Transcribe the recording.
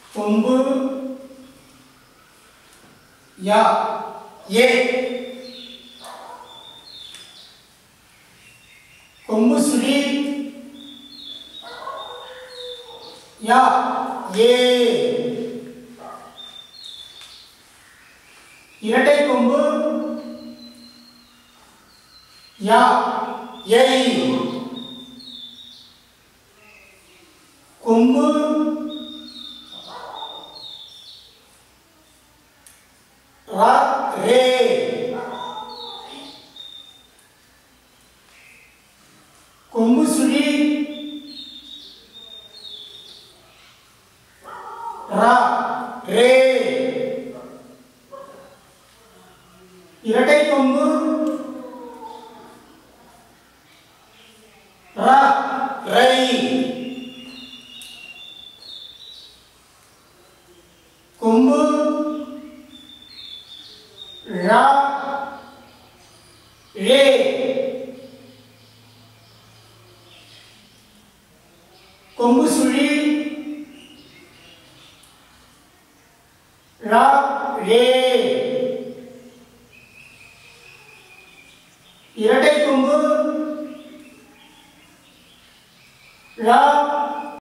கொம்பு யா ஏ கொம்பு சுழி யா ஏ இரட்டை கொம்பு யா ஏய் கொம்பு ரா ரே கொம்பு சுழி ரா ரே இரட்டை கொம்பு ரா ரை கொம்பு ரா ரே கொம்பு சுழி ரா ரே இரட்டை கொம்பு ரா